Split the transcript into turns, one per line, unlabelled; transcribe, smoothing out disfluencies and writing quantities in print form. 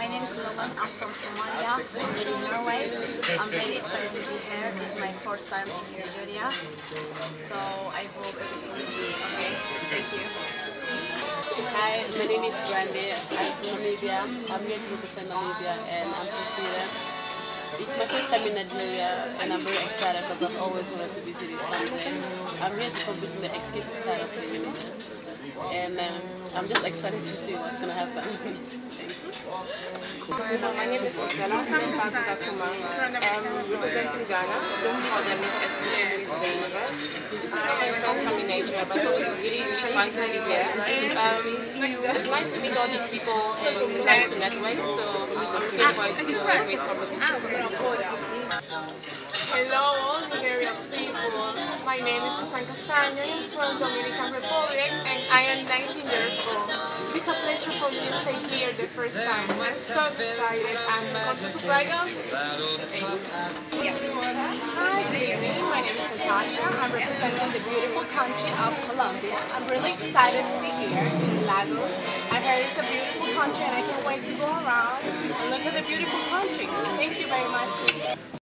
My name is Loman. I'm from Somalia, in Norway. I'm very excited to be here. This is my first time in Nigeria. So I hope everything will be okay. Thank you.
Hi, my name is Brandy. I'm from Namibia. I'm here to represent Namibia and I'm from Sweden. It's my first time in Nigeria and I'm very excited because I've always wanted to visit it someday. I'm here to compete in the Exquisite side of the universe and I'm just excited to see what's going to happen.
My name is Estella from Fatakuma. I'm representing Ghana for the Miss Exquisite Miss Universe. This is not my first time in Nigeria, but so it's really fun to be here. It's nice to meet all these people and nice to network, so I'm looking forward to a great competition.
Hello all Nigerian people, my name is Susan Castaño, I'm from Dominican Republic and I am 19 years old. It's a pleasure for me to stay here the first time. I'm so excited and come to surprise us.
Hi, good evening. My name is Natasha. I'm representing the beautiful country of Colombia. I'm really excited to be here in Lagos. I heard it's a beautiful country and I can't wait to go around and look at the beautiful country. Thank you very much.